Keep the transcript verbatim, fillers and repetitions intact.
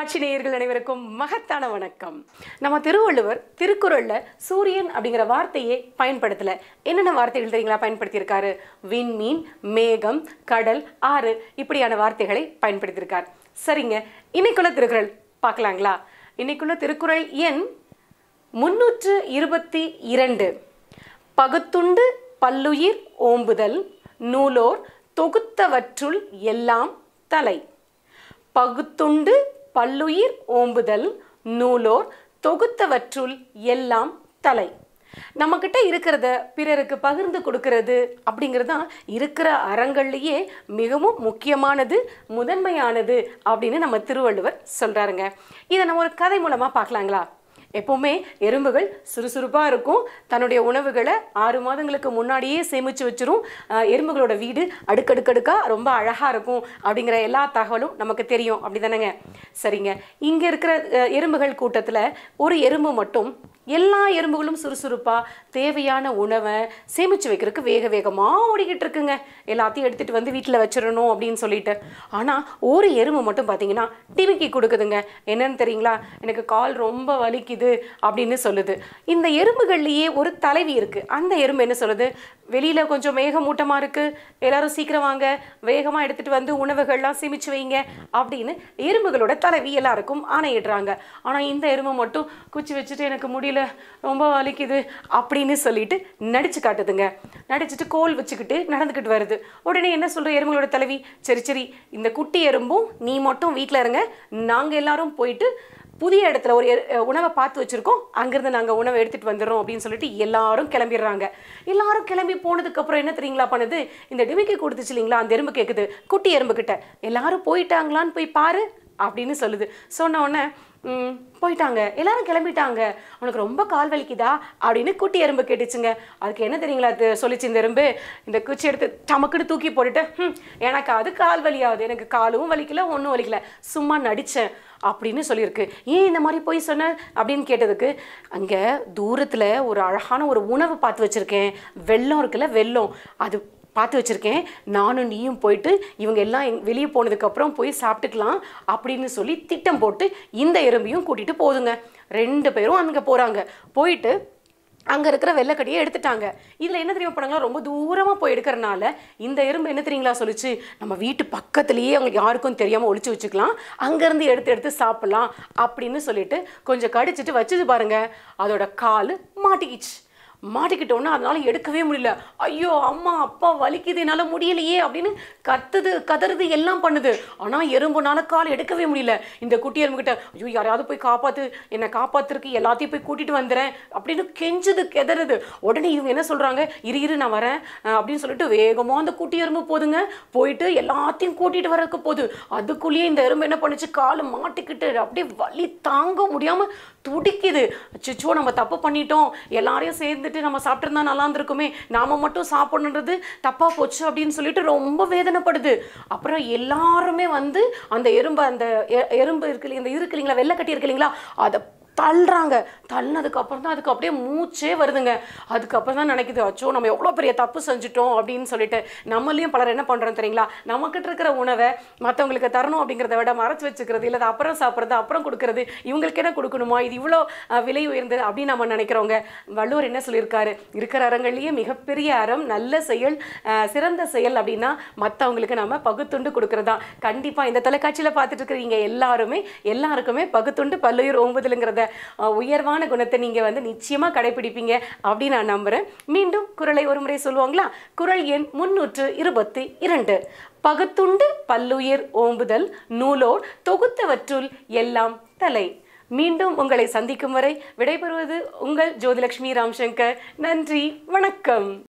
தொலைக்காட்சி நேயர்கள் அனைவருக்கும் மகத்தான வணக்கம். நம்ம திருவள்ளுவர் திருக்குறள்ல சூரியன் அப்படிங்கிற வார்த்தையை பயன்படுத்தல. என்னென்ன வார்த்தைகள் தெரியுங்களா பயன்படுத்தியிருக்காரு? விண்மீன், மேகம், கடல், ஆறு இப்படியான வார்த்தைகளை பயன்படுத்தியிருக்கார். சரிங்க, இன்னைக்குள்ள திருக்குறள் பார்க்கலாங்களா? இன்னைக்குள்ள திருக்குறள் எண் முன்னூற்று இருபத்தி இரண்டு. பகுத்துண்டு பல்லுயிர் ஓம்புதல் நூலோர் தொகுத்தவற்றுள் எல்லாம் தலை. பகுத்துண்டு பல்லுயிர் ஓம்புதல் நூலோர் தொகுத்தவற்றுள் எல்லாம் தலை. நம்மக்கிட்ட இருக்கிறத பிறருக்கு பகிர்ந்து கொடுக்கறது அப்படிங்கிறது தான் இருக்கிற அறங்கள்லேயே மிகவும் முக்கியமானது, முதன்மையானது அப்படின்னு நம்ம திருவள்ளுவர் சொல்கிறாருங்க. இதை நம்ம ஒரு கதை மூலமாக பார்க்கலாங்களா? எப்போவுமே எறும்புகள் சுறுசுறுப்பாக இருக்கும். தன்னுடைய உணவுகளை ஆறு மாதங்களுக்கு முன்னாடியே சேமித்து வச்சிரும். எறும்புகளோட வீடு அடுக்கடுக்கடுக்காக ரொம்ப அழகாக இருக்கும் அப்படிங்கிற எல்லா தகவலும் நமக்கு தெரியும், அப்படி தானேங்க? சரிங்க, இங்கே இருக்கிற எறும்புகள் கூட்டத்தில் ஒரு எறும்பு மட்டும் எல்லா எறும்புகளும் சுறுசுறுப்பாக தேவையான உணவை சேமித்து வைக்கிறதுக்கு வேக வேகமாக ஓடிக்கிட்டு இருக்குங்க. எல்லாத்தையும் எடுத்துகிட்டு வந்து வீட்டில் வச்சிடணும் அப்படின்னு சொல்லிட்டு. ஆனால் ஒரு எறும்பு மட்டும் பார்த்தீங்கன்னா டிமிக்கி கொடுக்குதுங்க. என்னன்னு தெரியுங்களா? எனக்கு கால் ரொம்ப வலிக்குது அப்படின்னு சொல்லுது. இந்த எறும்புகள்லேயே ஒரு தலைவி இருக்குது. அந்த எறும்பு என்ன சொல்லுது? வெளியில் கொஞ்சம் மேகமூட்டமாக இருக்குது, எல்லாரும் சீக்கிரம் வாங்க, வேகமாக எடுத்துகிட்டு வந்து உணவுகள்லாம் சேமித்து வைங்க அப்படின்னு எறும்புகளோட தலைவி எல்லாருக்கும் ஆணையிடுறாங்க. ஆனால் இந்த எறும்பு மட்டும் குச்சி வச்சுட்டு எனக்கு முடியல, ரொம்ப வலிக்குது அப்படின்னு சொல்லிட்டு நடிச்சு காட்டுதுங்க. நடிச்சுட்டு கோல் வச்சுக்கிட்டு நடந்துக்கிட்டு வருது. உடனே என்ன சொல்ற எறும்புகளோட தலைவி? சரி சரி, இந்த குட்டி எறும்பும் நீ மட்டும் வீட்டில் இருங்க, நாங்கள் எல்லாரும் போயிட்டு புதிய இடத்துல ஒரு உணவை பார்த்து வச்சுருக்கோம், அங்கேருந்து நாங்கள் உணவை எடுத்துகிட்டு வந்துடுறோம் அப்படின்னு சொல்லிட்டு எல்லாரும் கிளம்பிடுறாங்க. எல்லாரும் கிளம்பி போனதுக்கப்புறம் என்ன தெரியுங்களா பண்ணுது? இந்த டிமிக்கி கொடுத்துச்சு இல்லைங்களா, அந்த எறும்பு கேட்குது குட்டி எறும்புக்கிட்ட, எல்லாரும் போயிட்டாங்களான்னு போய் பாரு அப்படின்னு சொல்லுது. சொன்ன உடனே போயிட்டாங்க, எல்லாரும் கிளம்பிட்டாங்க, உனக்கு ரொம்ப கால் வலிக்குதா அப்படின்னு குட்டி எறும்பு கேட்டுச்சுங்க. அதுக்கு என்ன தெரியுங்களா அது சொல்லிச்சு இந்த எறும்பு? இந்த குச்சி எடுத்து டமக்குன்னு தூக்கி போட்டுட்டு, ம் எனக்கு அது கால் வலியாகுது, எனக்கு காலும் வலிக்கல ஒன்றும் வலிக்கல, சும்மா நடித்தேன் அப்படின்னு சொல்லியிருக்கு. ஏன் இந்த மாதிரி போய் சொன்ன அப்படின்னு கேட்டதுக்கு, அங்கே தூரத்தில் ஒரு அழகான ஒரு உணவு பார்த்து வச்சுருக்கேன், வெல்லம் இருக்குல்ல வெல்லம், அது பார்த்து வச்சுருக்கேன், நானும் நீயும் போயிட்டு இவங்க எல்லாம் வெளியே போனதுக்கப்புறம் போய் சாப்பிட்டுக்கலாம் அப்படின்னு சொல்லி திட்டம் போட்டு இந்த எறும்பையும் கூட்டிகிட்டு போதுங்க. ரெண்டு பேரும் அங்கே போகிறாங்க. போயிட்டு அங்கே இருக்கிற வெள்ளைக்கடியை எடுத்துட்டாங்க. இதில் என்ன தெரியுமா பண்ணாங்களா? ரொம்ப தூரமாக போய் எடுக்கிறனால இந்த எறும்பு என்ன தெரியுங்களா சொல்லிச்சு? நம்ம வீட்டு பக்கத்துலேயே அவங்களுக்கு யாருக்கும் தெரியாமல் ஒழிச்சு வச்சுக்கலாம், அங்கேருந்து எடுத்து எடுத்து சாப்பிட்லாம் அப்படின்னு சொல்லிட்டு கொஞ்சம் கடிச்சிட்டு வச்சது பாருங்க, அதோட கால் மாட்டிக்கிச்சு. மாட்டிக்கிட்டோன்னா அதனால எடுக்கவே முடியல. ஐயோ அம்மா அப்பா வலிக்குது, என்னால் முடியலையே அப்படின்னு கத்துது கதறுது எல்லாம் பண்ணுது. ஆனால் எறும்புனால கால் எடுக்கவே முடியல. இந்த குட்டி எறும்புக்கிட்ட, ஐயோ யாராவது போய் காப்பாற்று, என்னை காப்பாற்றுறதுக்கு எல்லாத்தையும் போய் கூட்டிகிட்டு வந்துடுறேன் அப்படின்னு கெஞ்சுது கெதறுது. உடனே இவங்க என்ன சொல்கிறாங்க? இரு இரு நான் வரேன் அப்படின்னு சொல்லிட்டு வேகமாக அந்த குட்டி எறும்பு போதுங்க. போயிட்டு எல்லாத்தையும் கூட்டிகிட்டு வரக்கு போகுது. அதுக்குள்ளேயே இந்த எறும்பு என்ன பண்ணுச்சு? கால் மாட்டிக்கிட்டு அப்படியே வலி தாங்க முடியாமல் துடிக்குது. அச்சோ நம்ம தப்பு பண்ணிட்டோம், எல்லாரையும் சேர்ந்துட்டு நம்ம சாப்பிட்டுருந்தா நல்லா இருந்திருக்குமே, நாம மட்டும் சாப்பிடணுன்றது தப்பா போச்சு அப்படின்னு சொல்லிட்டு ரொம்ப வேதனைப்படுது. அப்புறம் எல்லாருமே வந்து அந்த எறும்பு அந்த எறும்பு இருக்கு இந்த இருக்கு இல்லைங்களா, வெள்ளைக்கட்டி இருக்கு இல்லைங்களா, அதை தள்ளுறாங்க. தள்ளினதுக்கு அப்புறம் தான் அதுக்கு அப்படியே மூச்சே வருதுங்க. அதுக்கப்புறம் தான் நினைக்குது, அச்சோ நம்ம எவ்வளோ பெரிய தப்பு செஞ்சுட்டோம் அப்படின்னு சொல்லிட்டு. நம்மளையும் பலர் என்ன பண்ணுறோம் தெரியுங்களா, நம்மக்கிட்ட இருக்கிற உணவை மற்றவங்களுக்கு தரணும் அப்படிங்கிறத விட மறைச்சி வச்சுக்கிறது, இல்லை அப்புறம் சாப்பிட்றது அப்புறம் கொடுக்கறது, இவங்களுக்கு என்ன கொடுக்கணுமா, இது இவ்வளோ விலை உயர்ந்தது அப்படின்னு நம்ம நினைக்கிறோங்க. வள்ளுவர் என்ன சொல்லியிருக்காரு? இருக்கிற அறங்கள்லேயே மிகப்பெரிய அறம் நல்ல செயல், சிறந்த செயல் அப்படின்னா மற்றவங்களுக்கு நம்ம பகுத்துண்டு கொடுக்கறதா. கண்டிப்பாக இந்த தொலைக்காட்சியில் பார்த்துட்டு இருக்கிறீங்க எல்லாருமே எல்லாருக்குமே பகுத்துண்டு பல்லுயிர் ஓம்புதலுங்கிறத உயர்வான குணத்தை நீங்க வந்து நிச்சயமா கடைபிடிப்பீங்க அப்படின்னு நான் நம்புறேன். மீண்டும் குறளை ஒரு முறை சொல்லுவாங்களா? குறள் எண் முன்னூற்று இருபத்தி இரண்டு. பகுத்துண்டு பல்லுயிர் ஓம்புதல் நூலோர் தொகுத்தவற்றுள் எல்லாம் தலை. மீண்டும் உங்களை சந்திக்கும் வரை விடைபெறுவது உங்கள் ஜோதிலட்சுமி ராம்சங்கர். நன்றி, வணக்கம்.